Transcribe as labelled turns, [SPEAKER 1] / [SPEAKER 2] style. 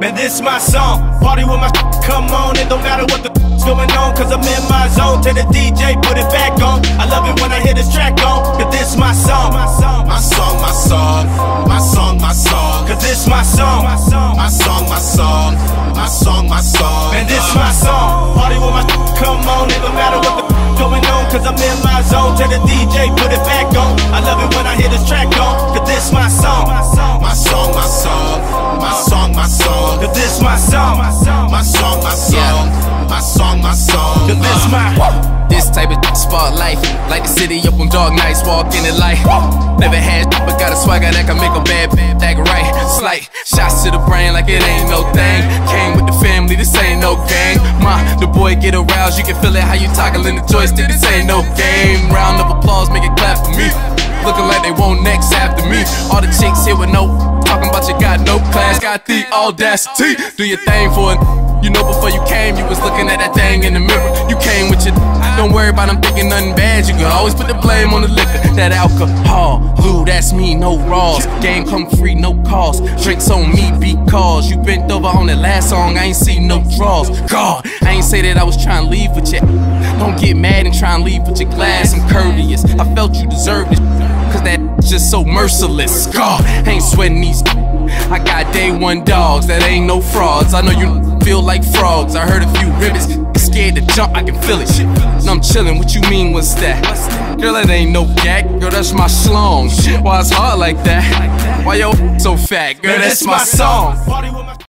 [SPEAKER 1] Man, this my song. Party with my come on. It don't matter what the going on, cause I'm in my zone. Tell the DJ, put it back on. I love it when I hear this track on, cause this my song. My song, my song, my song. My song, my song. Cause this my song. My song, my song. My song, my song. Man, this my song. Party with my come on. It don't matter what the going on, cause I'm in my zone. Tell the DJ, put it back on. I love it when I hear this track on, cause this my song. My song, my song. My song, my song. Cause this my song. My song, my song. My song, my song. Cause this my
[SPEAKER 2] this type of spotlight, like the city up on dark nights, walk in the light. Never had but got a swagger that can make a bad act right. Slight shots to the brain like it ain't no thing. Came with the family, this ain't no game. The boy get aroused, you can feel it how you toggling the joystick. This ain't no game. Round of applause, make it clap for me. Looking like they want next after me. All the chicks here with no talking about you got no class, got the audacity. Do your thing for it. You know before you came, you was looking at that thing in the mirror. You came with your don't worry about them thinking nothing bad. You can always put the blame on the liquor. That alcohol, Lou, that's me, no raws. Game come free, no cost. Drinks on me because you bent over on that last song. I ain't see no draws. God, I ain't say that I was trying to leave with you. Don't get mad and try and leave with your glass. I'm courteous. I felt you deserved it, cause that's just so merciless. God, I ain't sweating these. I got day one dogs that ain't no frauds. I know you feel like frogs. I heard a few ribbons, scared to jump, I can feel it. And I'm chilling, what you mean, what's that? Girl, that ain't no gag, girl, that's my schlong. Why it's hard like that? Why yo so fat? Girl, that's my song.